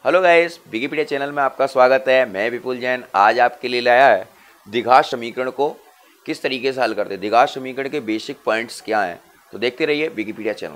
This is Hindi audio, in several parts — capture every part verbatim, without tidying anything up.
हेलो गाइस, विकिपीडिया चैनल में आपका स्वागत है। मैं विपुल जैन आज आपके लिए लाया है द्विघात समीकरण को किस तरीके से हल करते हैं। द्विघात समीकरण के बेसिक पॉइंट्स क्या हैं, तो देखते रहिए विकिपीडिया चैनल।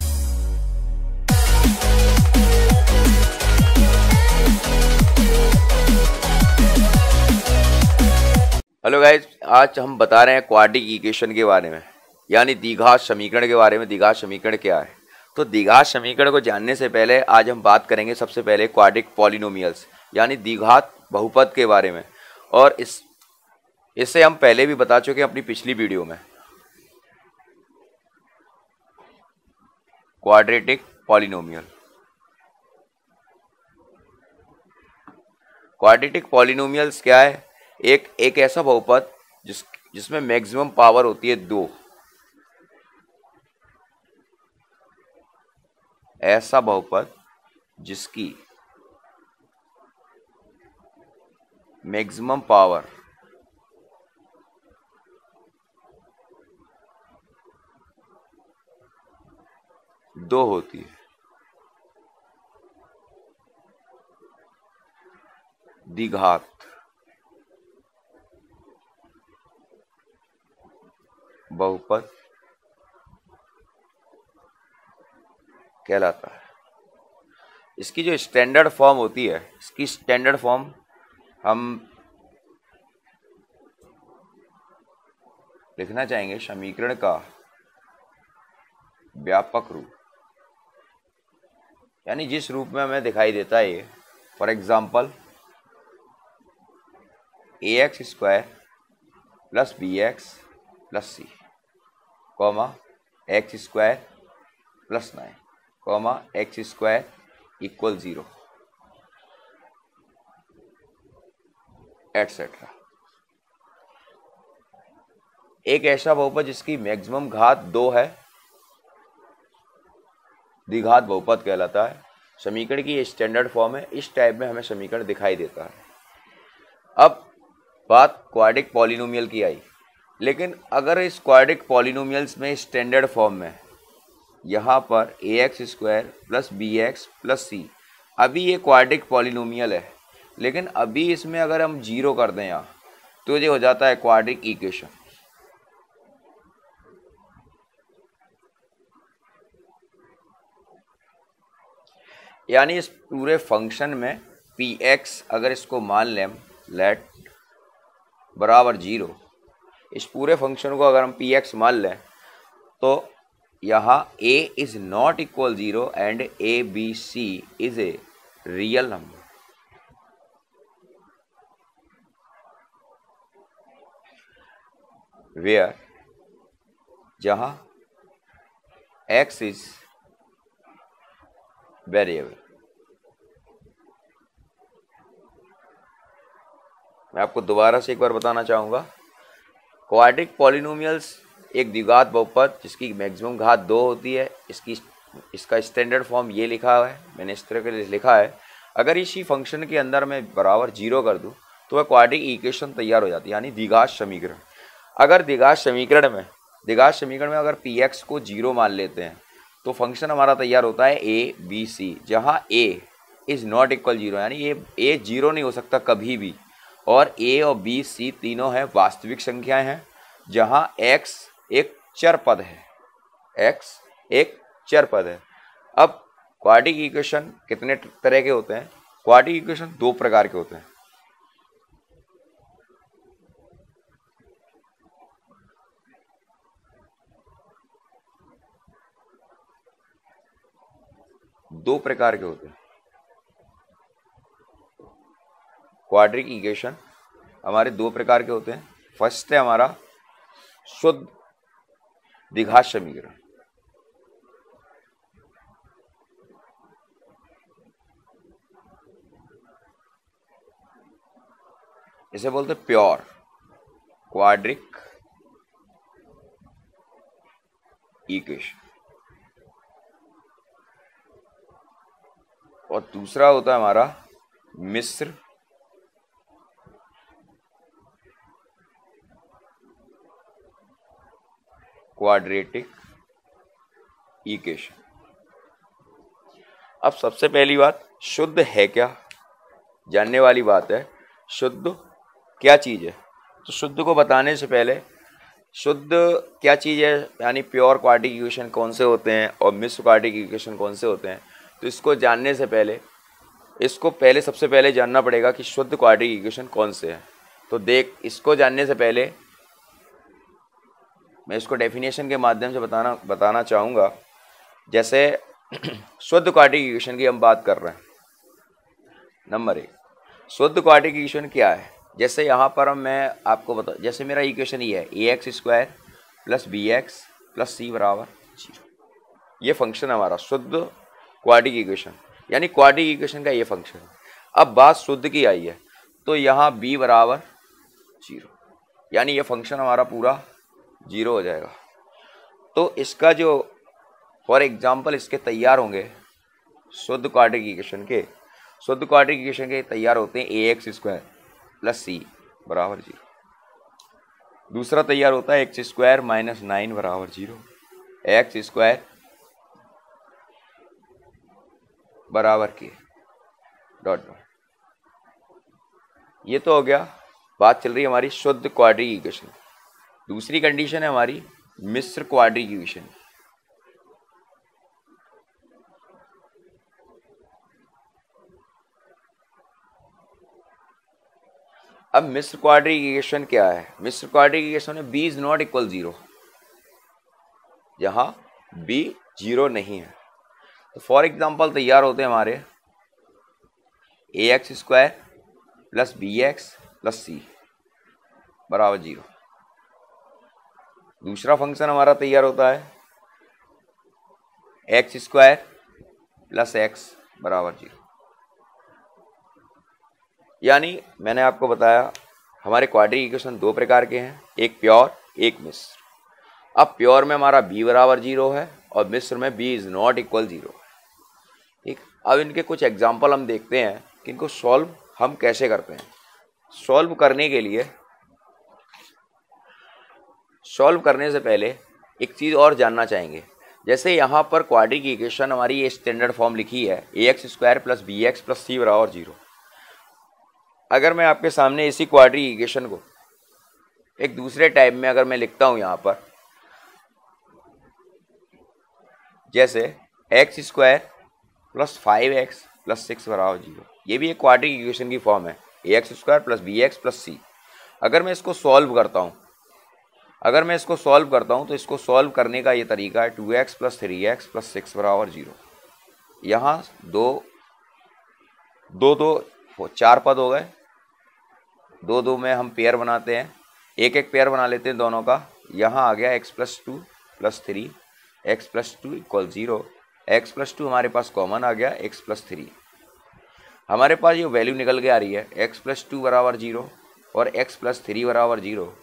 हेलो गाइस, आज हम बता रहे हैं क्वाड्रिक इक्वेशन के बारे में, यानी द्विघात समीकरण के बारे में। द्विघात समीकरण क्या है? तो द्विघात समीकरण को जानने से पहले आज हम बात करेंगे सबसे पहले क्वाड्रिक पॉलिनोमियल्स यानी द्विघात बहुपद के बारे में। और इस इससे हम पहले भी बता चुके हैं अपनी पिछली वीडियो में। क्वाड्रेटिक पॉलिनोमियल क्वाड्रेटिक पॉलिनोमियल्स क्या है? एक एक ऐसा बहुपद जिस जिसमें मैक्सिमम पावर होती है दो। ऐसा बहुपद जिसकी मैक्सिमम पावर दो होती है। द्विघात बहुपद कहलाता है। इसकी जो स्टैंडर्ड फॉर्म होती है, इसकी स्टैंडर्ड फॉर्म हम लिखना चाहेंगे समीकरण का व्यापक रूप, यानी जिस रूप में हमें दिखाई देता है ये। For example a x square plus b x plus c comma x square plus nine comma x square equal zero etcetera. एक ऐसा बहुपद जिसकी मैक्सिमम घात दो है द्विघात बहुपद कहलाता है। समीकरण की ये स्टैंडर्ड फॉर्म है। इस टाइप में हमें समीकरण दिखाई देता है। अब बात क्वाड्रिक पॉलिनोमियल की आई, लेकिन अगर इस क्वाड्रिक पॉलिनोमियल्स में स्टैंडर्ड फॉर्म में यहाँ पर a x square plus b x plus c, अभी ये क्वाड्रिक पॉलिनोमियल है, लेकिन अभी इसमें अगर हम जीरो कर दें यहाँ तो ये हो जाता है क्वाड्रिक इक्वेशन। यानी इस पूरे फंक्शन में पी एक्स अगर इसको मान लें लेट बराबर जीरो, इस पूरे फंक्शन को अगर हम पी एक्स मान लें तो यहाँ a is not equal zero and a b c is a real number. Where जहाँ x इज वेरिएबल। मैं आपको दोबारा से एक बार बताना चाहूँगा, क्वाड्रिक पॉलिनोमियल्स एक द्विघात बहुपद जिसकी मैक्सिमम घात दो होती है। इसकी इसका स्टैंडर्ड फॉर्म ये लिखा हुआ है, मैंने इस तरह के लिखा है। अगर इसी फंक्शन के अंदर मैं बराबर जीरो कर दूं तो वह क्वाड्रिक इक्वेशन तैयार हो जाती है, यानी द्विघात समीकरण। अगर द्विघात समीकरण में द्विघात समीकरण में अगर पी एक्स को जीरो मान लेते हैं तो फंक्शन हमारा तैयार होता है ए बी सी, जहाँ a is not equal zero, यानी ये ए जीरो नहीं हो सकता कभी भी। और ए और बी सी तीनों हैं वास्तविक संख्याएं हैं, जहाँ एक्स एक चर पद है। x एक चर पद है। अब क्वाड्रिक इक्वेशन कितने तरह के होते हैं? क्वाड्रिक इक्वेशन दो प्रकार के होते हैं। दो प्रकार के होते हैं क्वाड्रिक इक्वेशन हमारे दो प्रकार के होते हैं। फर्स्ट है हमारा शुद्ध द्विघात समीकरण। इसे बोलते हैं प्योर क्वाड्रिक इक्वेशन। और दूसरा होता है हमारा मिश्र क्वाड्रेटिक इक्वेशन। अब सबसे पहली बात, शुद्ध है क्या, जानने वाली बात है। शुद्ध क्या चीज़ है? तो शुद्ध को बताने से पहले, शुद्ध क्या चीज़ है यानी प्योर क्वाड्रेटिक इक्वेशन कौन से होते हैं और मिश्र क्वाड्रेटिक इक्वेशन कौन से होते हैं, तो इसको जानने से पहले, इसको पहले सबसे पहले जानना पड़ेगा कि शुद्ध क्वाड्रेटिक इक्वेशन कौन से हैं। तो देख, इसको जानने से पहले मैं इसको डेफिनेशन के माध्यम से बताना बताना चाहूँगा। जैसे शुद्ध क्वाड्रेटिक इक्वेशन की हम बात कर रहे हैं। नंबर एक, शुद्ध क्वाड्रेटिक इक्वेशन क्या है? जैसे यहाँ पर हम मैं आपको बता, जैसे मेरा इक्वेशन ये है, a x square plus b x plus c बराबर जीरो, ये फंक्शन हमारा शुद्ध क्वाड्रेटिक इक्वेशन, यानी क्वाड्रेटिक इक्वेशन का ये फंक्शन है। अब बात शुद्ध की आई है, तो यहाँ b बराबर जीरो, यानी ये फंक्शन हमारा पूरा जीरो हो जाएगा। तो इसका जो फॉर एग्जांपल इसके तैयार होंगे शुद्ध क्वाड्रेटिक इक्वेशन के, शुद्ध क्वाड्रेटिक इक्वेशन के तैयार होते हैं a x square plus c बराबर जीरो। दूसरा तैयार होता है एक्स स्क्वायर माइनस नाइन बराबर जीरो, एक्स स्क्वायर बराबर के डॉट डॉट। ये तो हो गया, बात चल रही है हमारी शुद्ध क्वाड्रेटिक इक्वेशन। दूसरी कंडीशन है हमारी मिश्र क्वाड्रेटिक इक्वेशन। अब मिश्र क्वाड्रेटिक इक्वेशन क्या है? मिश्र क्वाड्रेटिक इक्वेशन में b is not equal zero, जहां b जीरो नहीं है। तो फॉर एग्जांपल तैयार होते हैं हमारे a x square plus b x plus c बराबर जीरो। दूसरा फंक्शन हमारा तैयार होता है एक्स स्क्वायर प्लस एक्स बराबर जीरो। यानी मैंने आपको बताया हमारे क्वाड्रेटिक इक्वेशन दो प्रकार के हैं, एक प्योर एक मिश्र। अब प्योर में हमारा b बराबर जीरो है और मिश्र में b is not equal zero. ठीक, अब इनके कुछ एग्जाम्पल हम देखते हैं कि इनको सॉल्व हम कैसे करते हैं। सॉल्व करने के लिए, सॉल्व करने से पहले एक चीज़ और जानना चाहेंगे। जैसे यहाँ पर क्वाड्रेटिक इक्वेशन हमारी ये स्टैंडर्ड फॉर्म लिखी है a x square plus b x plus c बराबर जीरो। अगर मैं आपके सामने इसी क्वाड्रेटिक इक्वेशन को एक दूसरे टाइप में अगर मैं लिखता हूँ यहाँ पर, जैसे x square plus five x plus six बराबर जीरो, ये भी एक क्वाड्रेटिक इक्वेशन की फॉर्म है, a x square plus b x plus c. अगर मैं इसको सॉल्व करता हूँ अगर मैं इसको सॉल्व करता हूँ तो इसको सॉल्व करने का ये तरीका है two x plus three x plus six बराबर जीरो। यहाँ दो दो दो चार पद हो गए, दो दो में हम पेयर बनाते हैं, एक एक पेयर बना लेते हैं दोनों का। यहाँ आ गया x plus two plus three, x plus two equal zero, x plus two हमारे पास कॉमन आ गया, एक्स प्लस थ्री। हमारे पास ये वैल्यू निकल के आ रही है एक्स प्लस टू बराबर जीरो और एक्स प्लस थ्री बराबर जीरो।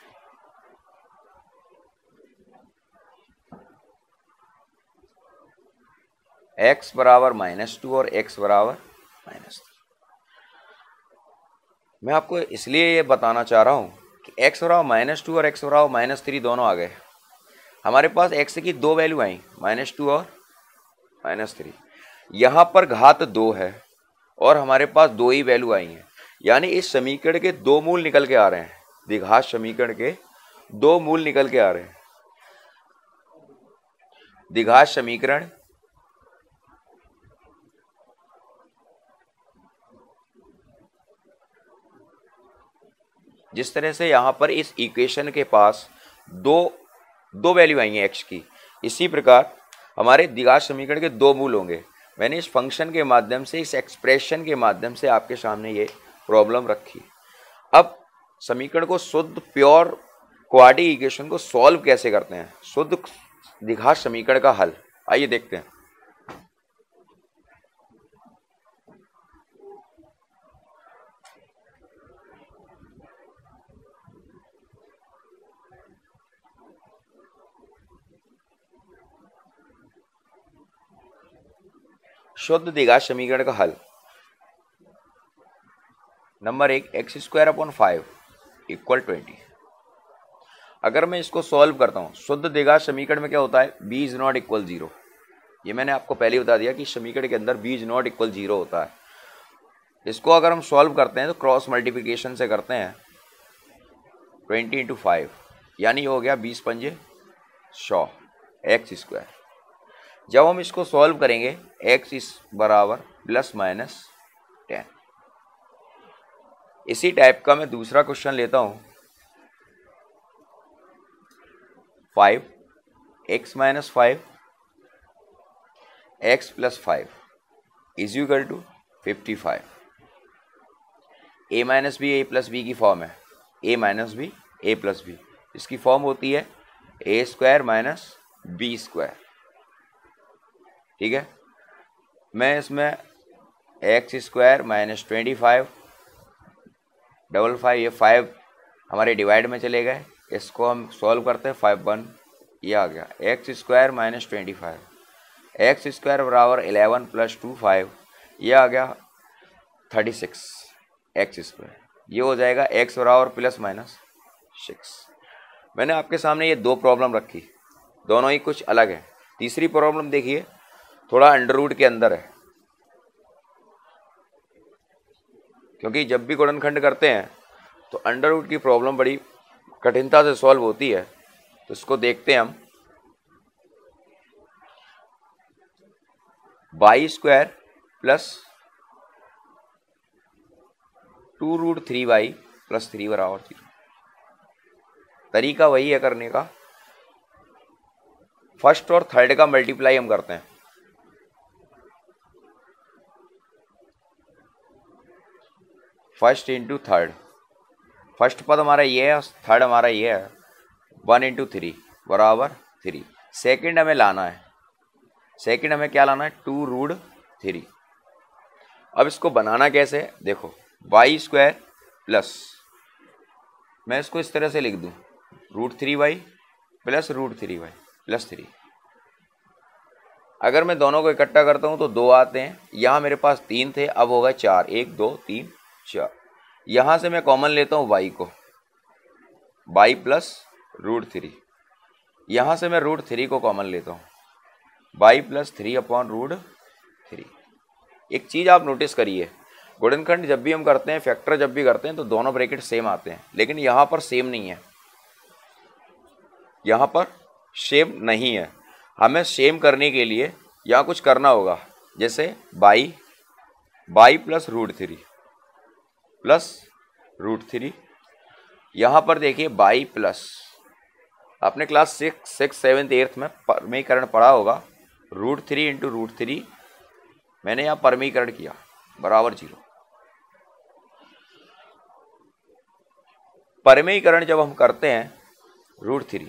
एक्स बराबर माइनस टू और एक्स बराबर माइनस थ्री। मैं आपको इसलिए ये बताना चाह रहा हूँ कि एक्स बराबर माइनस टू और एक्स बराबर माइनस थ्री दोनों आ गए। हमारे पास एक्स की दो वैल्यू आई, माइनस टू और माइनस थ्री। यहाँ पर घात दो है और हमारे पास दो ही वैल्यू आई हैं, यानी इस समीकरण के दो मूल निकल के आ रहे हैं। द्विघात समीकरण के दो मूल निकल के आ रहे हैं। द्विघात समीकरण जिस तरह से यहाँ पर इस इक्वेशन के पास दो दो वैल्यू आई हैं एक्स की, इसी प्रकार हमारे द्विघात समीकरण के दो मूल होंगे। मैंने इस फंक्शन के माध्यम से, इस एक्सप्रेशन के माध्यम से आपके सामने ये प्रॉब्लम रखी। अब समीकरण को शुद्ध प्योर क्वाड्रेटिक इक्वेशन को सॉल्व कैसे करते हैं, शुद्ध द्विघात समीकरण का हल, आइए देखते हैं। शुद्ध द्विघात समीकरण का हल, नंबर एक, x square upon five equal twenty. अगर मैं इसको सॉल्व करता हूं, शुद्ध द्विघात समीकरण में क्या होता है, b is not equal zero, ये मैंने आपको पहले ही बता दिया कि समीकरण के अंदर b is not equal zero होता है। इसको अगर हम सॉल्व करते हैं तो क्रॉस मल्टीप्लिकेशन से करते हैं, ट्वेंटी इंटू फाइव यानी हो गया बीस पंजे सौ एक्स स्क्वायर। जब हम इसको सॉल्व करेंगे एक्स इस बराबर प्लस माइनस टेन। इसी टाइप का मैं दूसरा क्वेश्चन लेता हूं, five x minus five x plus five is equal to fifty five. A minus b a plus b की फॉर्म है, a minus b a plus b, इसकी फॉर्म होती है a square minus b square. ठीक है, मैं इसमें x square minus twenty five double five, ये फाइव हमारे डिवाइड में चले गए, इसको हम सॉल्व करते हैं, फाइव वन ये आ गया x square minus twenty five, x square बराबर इलेवन प्लस टू फाइव, ये आ गया थर्टी सिक्स एक्स स्क्वायर। ये हो जाएगा एक्स बराबर प्लस माइनस सिक्स। मैंने आपके सामने ये दो प्रॉब्लम रखी, दोनों ही कुछ अलग है। तीसरी प्रॉब्लम देखिए, थोड़ा अंडर रूट के अंदर है, क्योंकि जब भी गुणनखंड करते हैं तो अंडर रूट की प्रॉब्लम बड़ी कठिनता से सॉल्व होती है। तो इसको देखते हैं हम, y square plus two root three by plus three बराबर जीरो। तरीका वही है करने का, फर्स्ट और थर्ड का मल्टीप्लाई हम करते हैं। फर्स्ट इंटू थर्ड, फर्स्ट पद हमारा ये है, थर्ड हमारा ये है, वन इंटू थ्री बराबर थ्री। सेकेंड हमें लाना है, सेकेंड हमें क्या लाना है, टू रूट थ्री। अब इसको बनाना कैसे है, देखो वाई स्क्वायर प्लस, मैं इसको इस तरह से लिख दूं, root three y plus root three y plus three. अगर मैं दोनों को इकट्ठा करता हूं तो दो आते हैं, यहाँ मेरे पास तीन थे, अब होगा चार, एक दो तीन चार। यहाँ से मैं कॉमन लेता हूँ वाई को, वाई प्लस रूट थ्री। यहाँ से मैं रूट थ्री को कॉमन लेता हूँ, y plus three upon root three. एक चीज़ आप नोटिस करिए, गुणनखंड जब भी हम करते हैं, फैक्टर जब भी करते हैं तो दोनों ब्रैकेट सेम आते हैं, लेकिन यहाँ पर सेम नहीं है, यहाँ पर सेम नहीं है। हमें सेम करने के लिए यहाँ कुछ करना होगा, जैसे y by plus root three plus root three. यहाँ पर देखिए बाई प्लस, आपने class six six seventh eighth में परमीकरण पढ़ा होगा, root three into root three, मैंने यहाँ परमीकरण किया बराबर जीरो। परमीकरण जब हम करते हैं रूट थ्री,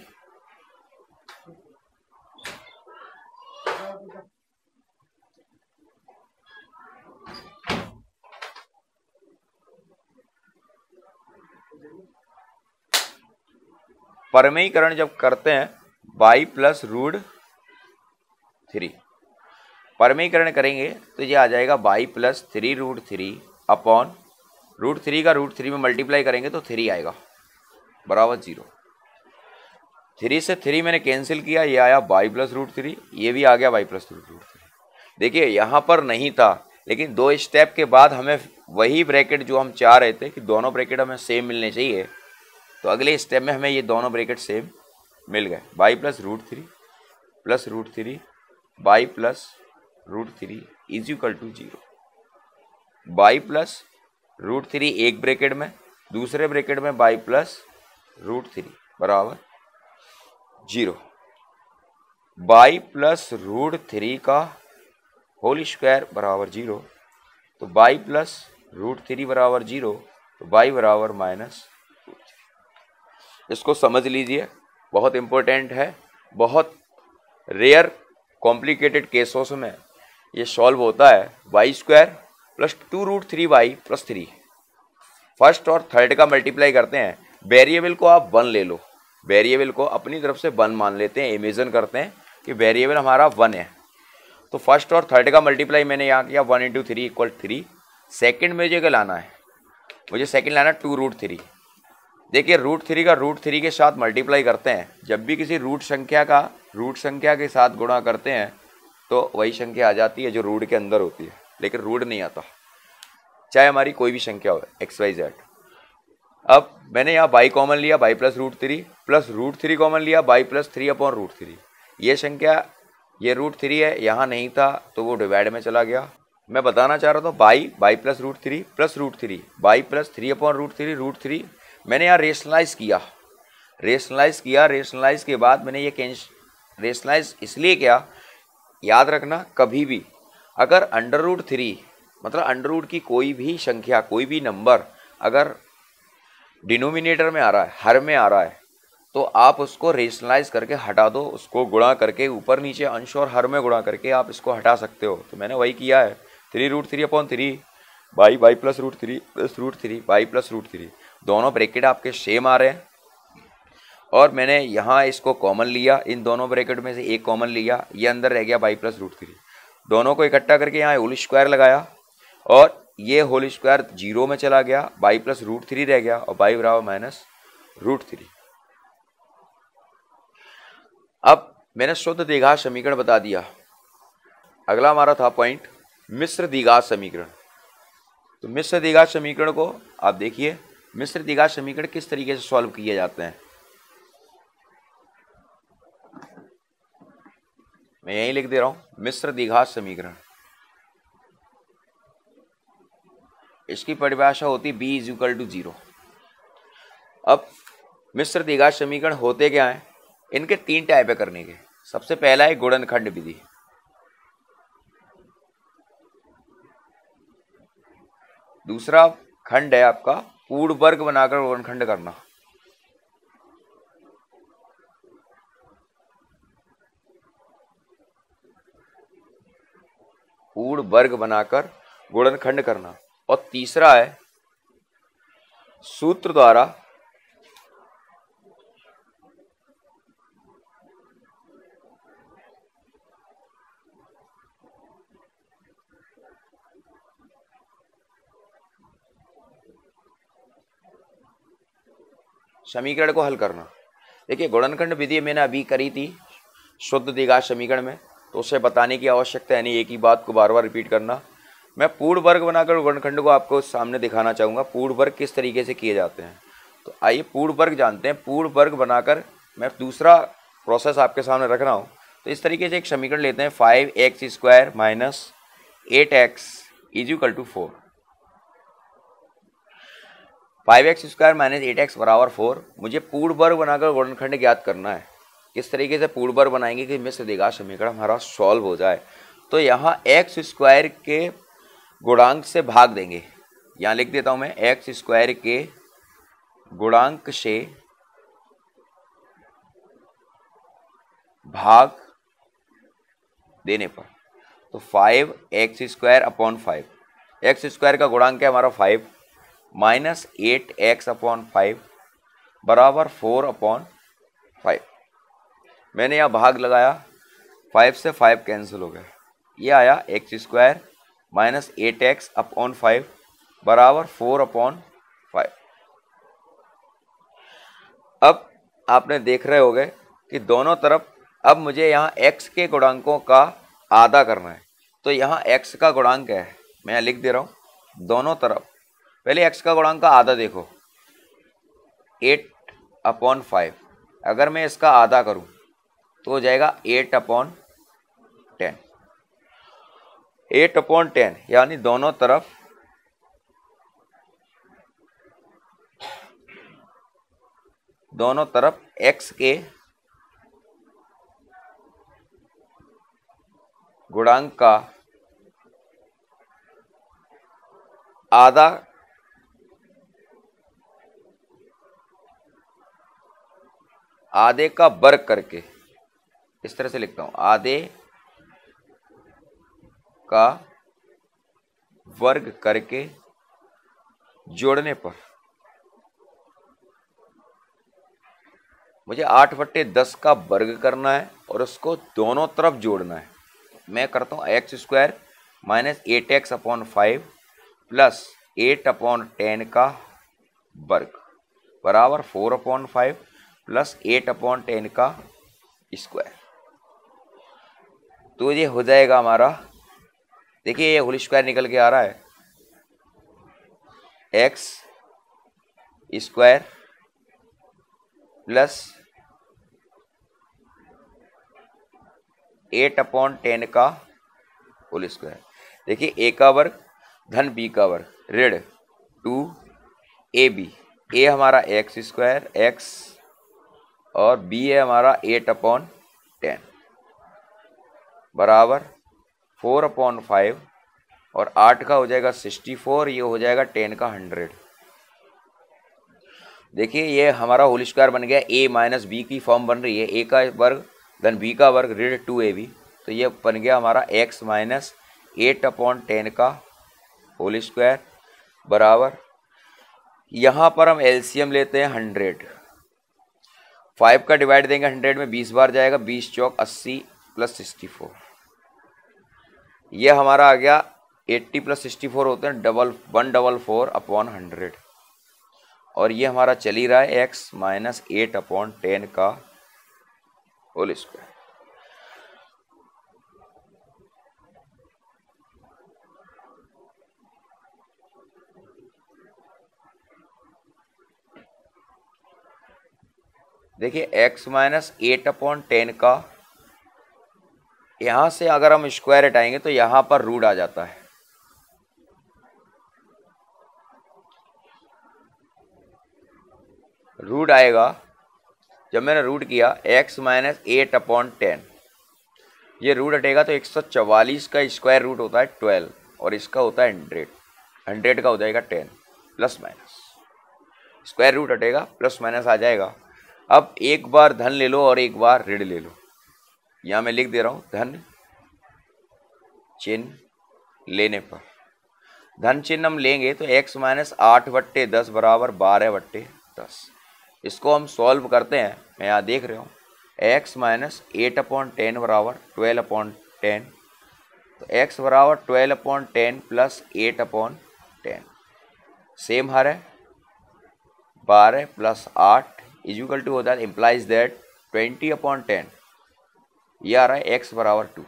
परमीकरण जब करते हैं बाई प्लस रूट थ्री, परमीकरण करेंगे तो ये आ जाएगा y plus three root three upon root three का रूट थ्री में मल्टीप्लाई करेंगे तो थ्री आएगा बराबर जीरो। थ्री से थ्री मैंने कैंसिल किया, ये आया बाई प्लस रूट थ्री, ये भी आ गया बाई प्लस रूट थ्री। देखिए यहाँ पर नहीं था, लेकिन दो स्टेप के बाद हमें वही ब्रैकेट जो हम चाह रहे थे कि दोनों ब्रैकेट हमें सेम मिलने चाहिए, तो अगले स्टेप में हमें ये दोनों ब्रैकेट सेम मिल गए। Y plus root three plus root three by plus root three is equal to zero. Y plus root three एक ब्रैकेट में, दूसरे ब्रैकेट में बाई प्लस रूट थ्री बराबर zero. Y plus root three का होल स्क्वायर बराबर जीरो, तो बाई प्लस रूट थ्री बराबर जीरो, तो बाई बराबर माइनस। इसको समझ लीजिए, बहुत इम्पोर्टेंट है, बहुत रेयर कॉम्प्लिकेटेड केसों में ये सॉल्व होता है। Y square plus two root three y plus three, first और थर्ड का मल्टीप्लाई करते हैं। वेरिएबल को आप वन ले लो, वेरिएबल को अपनी तरफ से वन मान लेते हैं, इमेजिन करते हैं कि वेरिएबल हमारा वन है, तो फर्स्ट और थर्ड का मल्टीप्लाई मैंने यहाँ किया, one into three equal three. Second में मुझे क्या लाना है, मुझे सेकेंड लाना है टू रूट थ्री। देखिए रूट थ्री का रूट थ्री के साथ मल्टीप्लाई करते हैं, जब भी किसी रूट संख्या का रूट संख्या के साथ गुणा करते हैं तो वही संख्या आ जाती है जो रूट के अंदर होती है, लेकिन रूट नहीं आता, चाहे हमारी कोई भी संख्या हो, एक्स वाई जेड। अब मैंने यहाँ बाई कॉमन लिया, by plus root three, plus root three common लिया, by plus three upon root three. ये संख्या, ये रूट थ्री है, यहाँ नहीं था तो वो डिवाइड में चला गया। मैं बताना चाह रहा था by by plus root three plus root three, by plus three upon root three, root three. मैंने यहाँ रेशनलाइज किया, रेशनलाइज किया, रेशनलाइज के बाद मैंने ये कैंस रेशनलाइज इसलिए किया, याद रखना कभी भी अगर अंडर रूट थ्री मतलब अंडर रूट की कोई भी संख्या, कोई भी नंबर अगर डिनोमिनेटर में आ रहा है, हर में आ रहा है, तो आप उसको रेशनलाइज करके हटा दो, उसको गुणा करके ऊपर नीचे अंश और हर में गुणा करके आप इसको हटा सकते हो। तो मैंने वही किया है, three root three upon three, by by plus root three plus root three, by plus root three, दोनों ब्रैकेट आपके सेम आ रहे हैं। और मैंने यहाँ इसको कॉमन लिया, इन दोनों ब्रैकेट में से एक कॉमन लिया, ये अंदर रह गया बाई प्लस रूट थ्री, दोनों को इकट्ठा करके यहाँ होल स्क्वायर लगाया और ये होल स्क्वायर जीरो में चला गया, बाई प्लस रूट थ्री रह गया और बाई बराबर माइनस रूट थ्री। अब मैंने शुद्ध द्विघात समीकरण बता दिया। अगला हमारा था पॉइंट मिश्र द्विघात समीकरण। तो मिश्र द्विघात समीकरण को आप देखिए, मिश्र द्विघात समीकरण किस तरीके से सॉल्व किए जाते हैं। मैं यही लिख दे रहा हूं, मिश्र द्विघात समीकरण। इसकी परिभाषा होती b is equal to zero. अब मिश्र द्विघात समीकरण होते क्या हैं, इनके तीन टाइप है करने के। सबसे पहला है गुणनखंड विधि। दूसरा खंड है आपका पूर्ण वर्ग बनाकर गुणनखंड करना। पूर्ण वर्ग बनाकर गुणनखंड करना। और तीसरा है सूत्र द्वारा समीकरण को हल करना। देखिए गुणनखंड विधि मैंने अभी करी थी शुद्ध द्विघात समीकरण में, तो उसे बताने की आवश्यकता है नहीं, एक ही बात को बार बार रिपीट करना। मैं पूर्ण वर्ग बनाकर गुणनखंड को आपको सामने दिखाना चाहूँगा, पूर्ण वर्ग किस तरीके से किए जाते हैं। तो आइए पूर्ण वर्ग जानते हैं। पूर्ण वर्ग बनाकर मैं दूसरा प्रोसेस आपके सामने रख रहा हूँ। तो इस तरीके से एक समीकरण लेते हैं, five x square minus eight x is equal to four. Five x square minus eight x बराबर फोर। मुझे पूर्ण वर्ग बनाकर गुणनखंड ज्ञात करना है। किस तरीके से पूर्ण वर्ग बनाएंगे कि मिश्र द्विघात समीकरण हमारा सॉल्व हो जाए। तो यहाँ एक्स स्क्वायर के गुणांक से भाग देंगे। यहाँ लिख देता हूँ मैं, एक्स स्क्वायर के गुणांक से भाग देने पर तो five x square upon five, x square का गुणांक है हमारा five, minus eight x upon five बराबर फोर अपॉन फाइव। मैंने यहाँ भाग लगाया, फाइव से फाइव कैंसिल हो गया, ये आया x square minus eight x upon five बराबर फोर अपॉन फाइव। अब आपने देख रहे होंगे कि दोनों तरफ अब मुझे यहाँ x के गुणांकों का आधा करना है। तो यहाँ x का गुणांक है, मैं यहाँ लिख दे रहा हूँ दोनों तरफ। पहले x का गुणांक का आधा देखो, एट अपॉन फाइव। अगर मैं इसका आधा करूँ तो हो जाएगा eight upon ten, eight upon ten, यानी दोनों तरफ दोनों तरफ x के गुणांक का आधा आधे का वर्ग करके, इस तरह से लिखता हूं, आधे का वर्ग करके जोड़ने पर मुझे आठ बट्टे दस का वर्ग करना है और उसको दोनों तरफ जोड़ना है। मैं करता हूँ x square minus eight x upon five plus eight upon ten का वर्ग बराबर four upon five plus eight upon ten का स्क्वायर। तो ये हो जाएगा हमारा, देखिए ये होल स्क्वायर निकल के आ रहा है, x square plus eight upon ten का होल स्क्वायर। देखिए ए का वर्ग धन बी का वर्ग ऋण टू ए बी, ए हमारा एक्स स्क्वायर एक्स और बी है हमारा एट अपॉन टेन बराबर फोर अपॉन फाइव और आठ का हो जाएगा सिक्सटी फोर, ये हो जाएगा टेन का हंड्रेड। देखिए ये हमारा होल स्क्वायर बन गया, ए माइनस बी की फॉर्म बन रही है, ए का वर्ग धन बी का वर्ग ऋण टू ए बी, तो ये बन गया हमारा x minus eight upon ten का होल स्क्वायर बराबर, यहाँ पर हम एलसीएम लेते हैं हंड्रेड, फाइव का डिवाइड देंगे हंड्रेड में बीस बार जाएगा, बीस चौक अस्सी प्लस सिक्सटी फोर, ये हमारा आ गया एट्टी प्लस सिक्सटी फोर होते हैं double one double four upon hundred, और ये हमारा चल ही रहा है x minus eight upon ten का होल स्क्वायर। देखिए x minus eight upon ten का, यहां से अगर हम स्क्वायर हटाएंगे तो यहां पर रूट आ जाता है, रूट आएगा, जब मैंने रूट किया x minus eight upon ten, ये रूट हटेगा तो एक सौ चवालीस का स्क्वायर रूट होता है ट्वेल्व और इसका होता है हंड्रेड, हंड्रेड का हो जाएगा ten plus minus, square root हटेगा प्लस माइनस आ जाएगा। अब एक बार धन ले लो और एक बार ऋण ले लो, यहाँ मैं लिख दे रहा हूँ धन चिन्ह लेने पर, धन चिन्ह हम लेंगे तो x माइनस आठ बट्टे दस बराबर बारह बट्टे दस, इसको हम सॉल्व करते हैं, मैं यहाँ देख रहा हूँ x minus eight upon ten बराबर ट्वेल्व अपॉन टेन, तो x बराबर twelve upon ten plus eight upon ten, same हर है बारह प्लस आठ इक्वल टू होता है implies that twenty upon ten, ये आ रहा है x बराबर टू,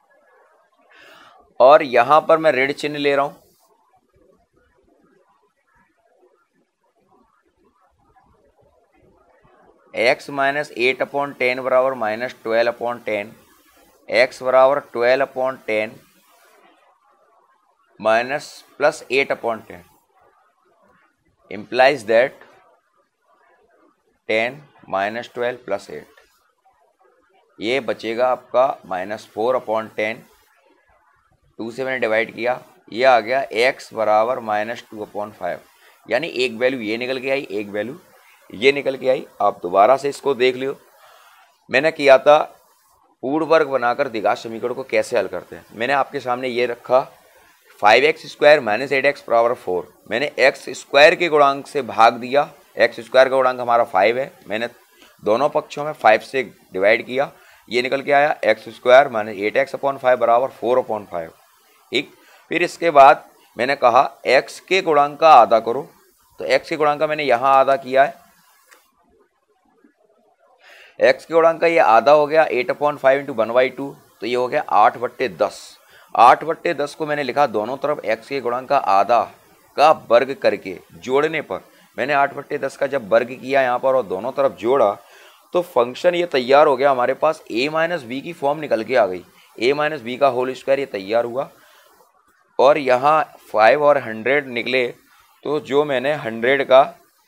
और यहां पर मैं ऋण चिन्ह ले रहा हूं, x minus eight upon ten बराबर minus twelve upon ten, x बराबर twelve upon ten minus plus eight upon ten implies that ten minus twelve plus eight, ये बचेगा आपका minus four upon ten, two से मैंने डिवाइड किया, ये आ गया x बराबर माइनस टू अपॉन फाइव, यानी एक वैल्यू ये निकल के आई, एक वैल्यू ये निकल के आई। आप दोबारा से इसको देख लियो, मैंने किया था पूर्ण वर्ग बनाकर द्विघात समीकरण को कैसे हल करते हैं, मैंने आपके सामने ये रखा five x square minus eight x बराबर फोर, मैंने एक्स स्क्वायर के गुणांक से भाग दिया, एक्स स्क्वायर का गुणांक हमारा फाइव है, मैंने दोनों पक्षों में फाइव से डिवाइड किया, ये निकल के आया x square minus eight x upon five बराबर फोर अपॉन फाइव। ठीक, फिर इसके बाद मैंने कहा x के गुणांक का आधा करो, तो x के गुणांक का मैंने यहाँ आधा किया है, x के गुणांक का ये आधा हो गया eight upon five into one by two, तो ये हो गया आठ बट्टे दस, आठ बट्टे दस को मैंने लिखा दोनों तरफ x के गुणांक का आधा का वर्ग करके, जोड़ने पर मैंने आठ बट्टे दस का जब वर्ग किया यहाँ पर और दोनों तरफ जोड़ा तो फंक्शन ये तैयार हो गया, हमारे पास a माइनस बी की फॉर्म निकल के आ गई, a माइनस बी का होल स्क्वायर ये तैयार हुआ, और यहाँ फाइव और हंड्रेड निकले, तो जो मैंने हंड्रेड का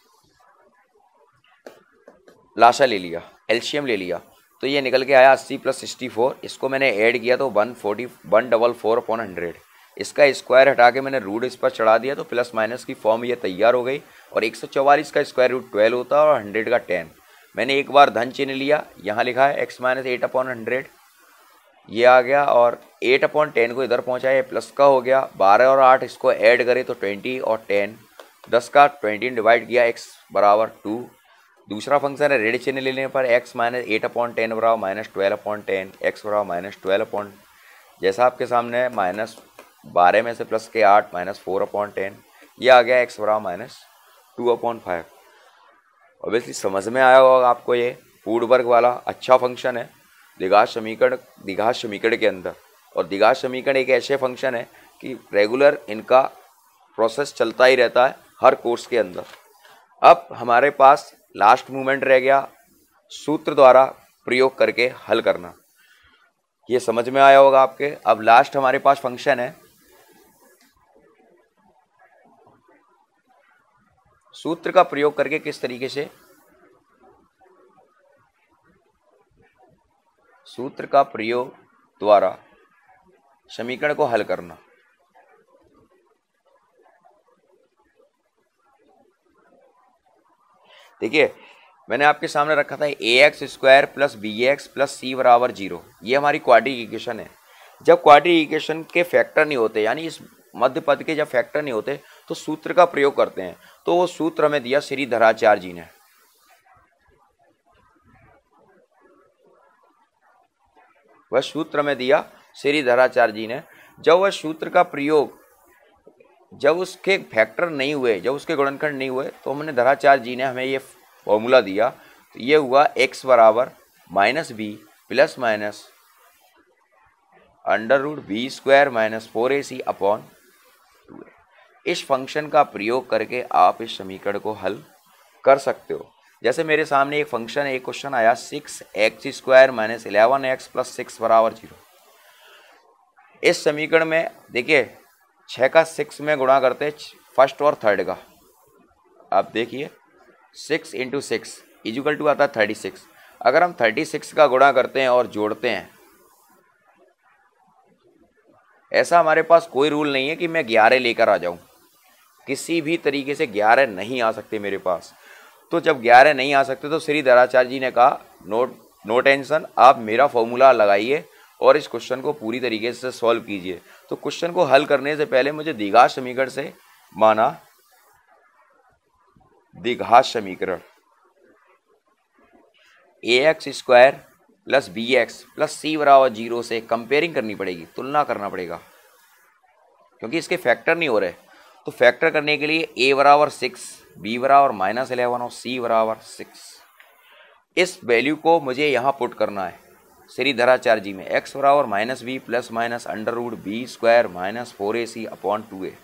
लाशा ले लिया, एलसीएम ले लिया, तो ये निकल के आया अस्सी प्लस सिक्सटी फोर, इसको मैंने ऐड किया तो one forty one double four upon hundred, इसका स्क्वायर हटा के मैंने रूट इस पर चढ़ा दिया तो प्लस माइनस की फॉर्म ये तैयार हो गई, और एक सौ चवालीस का स्क्वायर रूट ट्वेल्व होता है और हंड्रेड का टेन, मैंने एक बार धन चिन्ह लिया, यहाँ लिखा है x minus eight upon hundred, ये आ गया, और एट अपॉन टेन को इधर पहुँचाया प्लस का हो गया, बारह और आठ इसको ऐड करें तो ट्वेंटी और टेन, दस का ट्वेंटी डिवाइड किया एक्स बराबर टू, दूसरा फंक्शन है ऋण चिन्ह लेने पर x minus eight upon ten बराबर minus twelve upon ten, x बराबर माइनस ट्वेल्व अपॉन, जैसा आपके सामने है माइनस बारह में से प्लस के आठ माइनस फोर अपॉन टेन, ये आ गया एक्स बराबर minus two upon five. Obviously समझ में आया होगा आपको, ये पूर्ण वर्ग वाला अच्छा फंक्शन है, द्विघात समीकरण द्विघात समीकरण के अंदर। और द्विघात समीकरण एक ऐसे फंक्शन है कि रेगुलर इनका प्रोसेस चलता ही रहता है हर कोर्स के अंदर। अब हमारे पास लास्ट मूवमेंट रह गया सूत्र द्वारा प्रयोग करके हल करना। ये समझ में आया होगा आपके। अब लास्ट हमारे पास फंक्शन है सूत्र का प्रयोग करके किस तरीके से सूत्र का प्रयोग द्वारा समीकरण को हल करना। देखिए मैंने आपके सामने रखा था a x square plus b x plus c बराबर जीरो। ये हमारी क्वाड्रेटिक इक्वेशन है। जब क्वाड्रेटिक इक्वेशन के फैक्टर नहीं होते, यानी इस मध्य पद के जब फैक्टर नहीं होते, तो सूत्र का प्रयोग करते हैं। तो वो सूत्र हमें दिया श्रीधराचार्य जी ने। वह सूत्र में दिया श्रीधराचार्य जी ने। जब वह सूत्र का प्रयोग जब उसके फैक्टर नहीं हुए, जब उसके गुणनखंड नहीं हुए, तो हमने धराचार्य जी ने हमें ये फॉर्मूला दिया। तो ये हुआ x बराबर minus b plus minus under root b square minus four a c upon two a. इस फंक्शन का प्रयोग करके आप इस समीकरण को हल कर सकते हो। जैसे मेरे सामने एक फंक्शन है, एक क्वेश्चन आया six x square minus eleven x plus six बराबर जीरो। इस समीकरण में देखिए छः का सिक्स में गुणा करते हैं फर्स्ट और थर्ड का। आप देखिए six into six equal to आता है थर्टी सिक्स। अगर हम थर्टी सिक्स का गुणा करते हैं और जोड़ते हैं, ऐसा हमारे पास कोई रूल नहीं है कि मैं ग्यारह लेकर आ जाऊं। किसी भी तरीके से ग्यारह नहीं आ सकते मेरे पास। तो जब ग्यारह नहीं आ सकते तो श्रीधराचार्य जी ने कहा नो नो टेंशन, आप मेरा फॉर्मूला लगाइए और इस क्वेश्चन को पूरी तरीके से सॉल्व कीजिए। तो क्वेश्चन को हल करने से पहले मुझे द्विघात समीकरण से माना द्विघात समीकरण a x square plus b x plus c बराबर जीरो से कंपेयरिंग करनी पड़ेगी, तुलना करना पड़ेगा, क्योंकि इसके फैक्टर नहीं हो रहे। तो फैक्टर करने के लिए ए बराबर सिक्स, बी बराबर माइनस इलेवन और सी बराबर सिक्स। इस वैल्यू को मुझे यहाँ पुट करना है श्रीधराचार्य जी में। एक्स बराबर minus b plus minus under root b square minus four a c upon two a.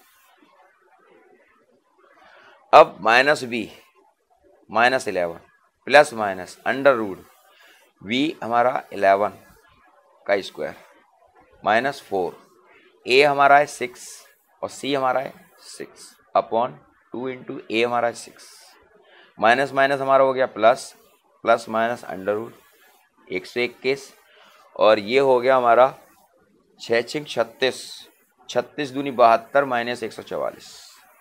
अब minus b minus eleven plus minus under root b हमारा इलेवन का स्क्वायर माइनस फोर, ए हमारा है सिक्स और सी हमारा है six upon two into a हमारा है सिक्स। माइनस माइनस हमारा हो गया plus, plus minus under root एक सौ इक्कीस और ये हो गया हमारा छः छिक छत्तीस, छत्तीस दूनी बहत्तर माइनस एक सौ चवालीस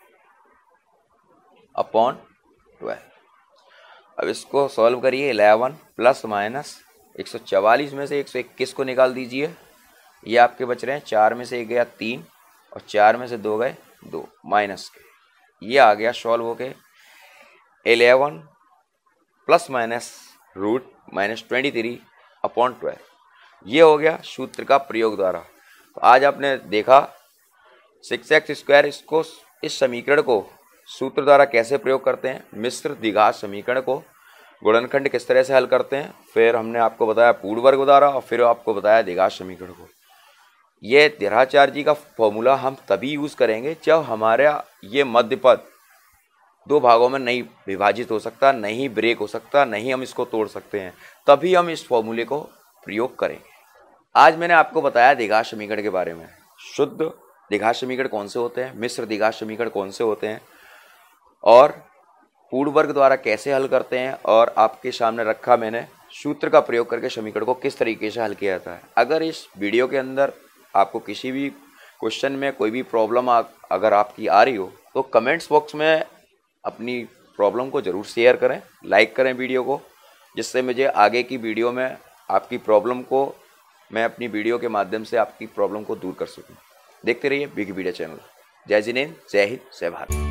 अपॉन ट्वेल्व। अब इसको सॉल्व करिए। इलेवन प्लस माइनस एक सौ चवालीस में से एक सौ इक्कीस को निकाल दीजिए। ये आपके बच रहे हैं, चार में से एक गया तीन और चार में से दो गए दो माइनस के। ये आ गया सॉल्व होके eleven plus minus root minus twenty three upon twelve. ये हो गया सूत्र का प्रयोग द्वारा। तो आज आपने देखा सिक्स एक्स स्क्वायर, इसको इस समीकरण को सूत्र द्वारा कैसे प्रयोग करते हैं, मिश्र द्विघात समीकरण को गुणनखंड किस तरह से हल करते हैं, फिर हमने आपको बताया पूर्ण वर्ग द्वारा और फिर आपको बताया द्विघात समीकरण को। ये धराचार्य जी का फॉर्मूला हम तभी यूज़ करेंगे जब हमारा ये मध्य पद दो भागों में नहीं विभाजित हो सकता, नहीं ब्रेक हो सकता, नहीं हम इसको तोड़ सकते हैं, तभी हम इस फॉर्मूले को प्रयोग करेंगे। आज मैंने आपको बताया द्विघात समीकरण के बारे में। शुद्ध द्विघात समीकरण कौन से होते हैं, मिश्र द्विघात समीकरण कौन से होते हैं और पूर्ण वर्ग द्वारा कैसे हल करते हैं, और आपके सामने रखा मैंने सूत्र का प्रयोग करके समीकरण को किस तरीके से हल किया जाता है। अगर इस वीडियो के अंदर आपको किसी भी क्वेश्चन में कोई भी प्रॉब्लम अगर आपकी आ रही हो तो कमेंट्स बॉक्स में अपनी प्रॉब्लम को ज़रूर शेयर करें, लाइक करें वीडियो को, जिससे मुझे आगे की वीडियो में आपकी प्रॉब्लम को मैं अपनी वीडियो के माध्यम से आपकी प्रॉब्लम को दूर कर सकूं। देखते रहिए बिग मीडिया चैनल। जय जिनेंद्र, जय हिंद, जय भारत।